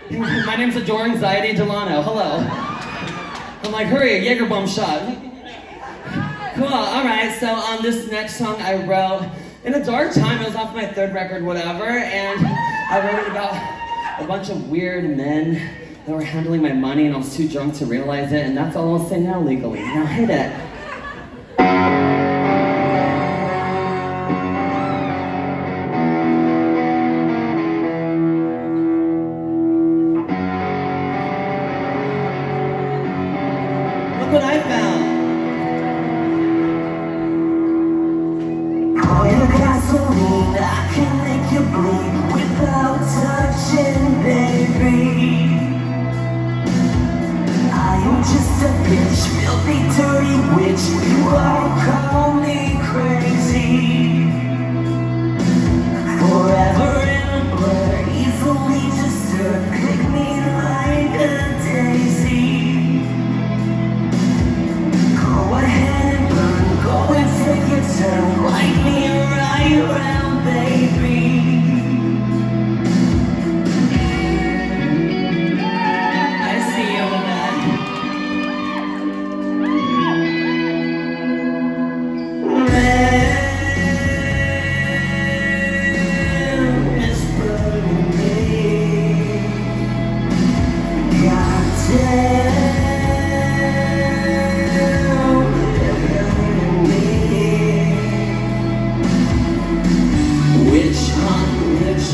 My name's Adore Anxiety Delano. Hello. I'm like, hurry, a Jaeger bomb shot. Cool, alright, so on this next song I wrote in a dark time. It was off my third record, whatever, and I wrote it about a bunch of weird men that were handling my money, and I was too drunk to realize it, and that's all I'll say now legally. Now hit it. Look what I found. Oh, you gasoline, I can make you bleed without touching, baby. I am just a bitch, filthy, dirty witch. You all call me crazy. Forever in a blur, easily disturbed. Pick me like a daisy. Go ahead and burn, go and take your turn. Light me right around, baby. I see you, man. Man is burning me. Goddamn. Which one? Which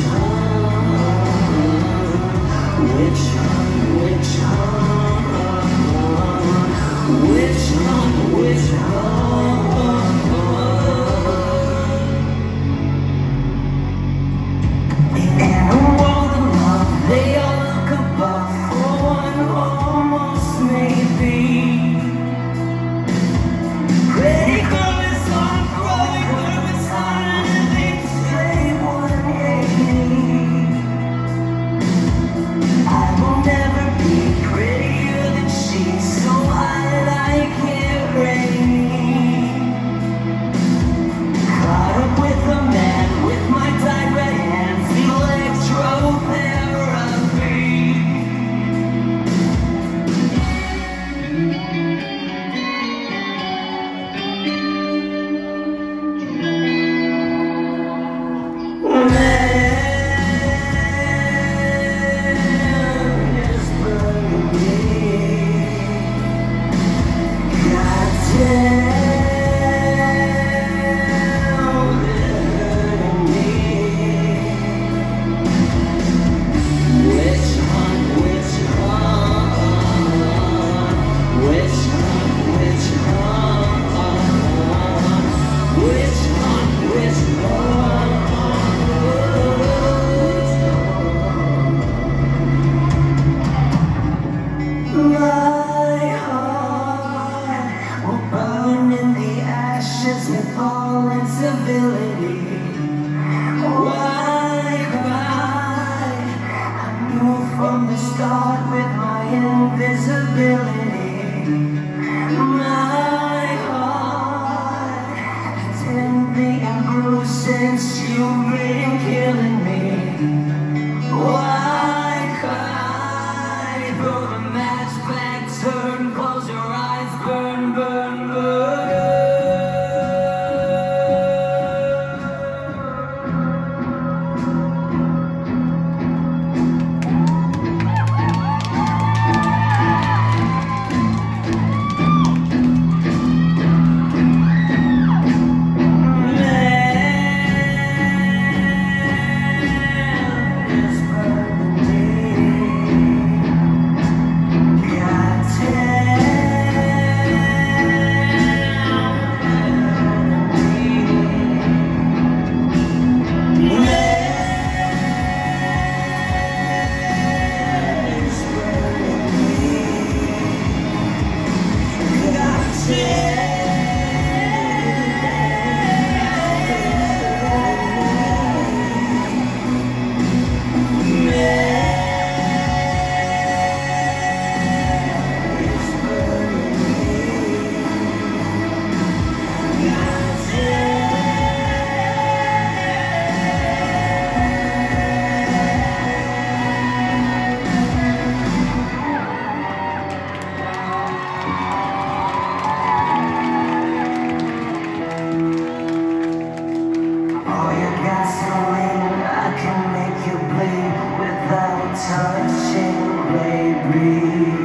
in a world of love, they all look above for one almost maybe. Pretty girl is on growing, but it's hard to think straight 180. I will never be prettier than she, so I like it rainy. Caught up with a man with my dyed red hands, electrotherapy. Man is burning me. Goddamn, burning me. Which one? Which one? Which one? Which one? Which one? My heart will burn in the ashes and fall in civility. Why cry? I knew from the start with my invisibility. My heart has been being bruised since you've been killing me. Why cry? Throw the match back, turn, close your eyes, burn, burn, burn. watching blade breathe.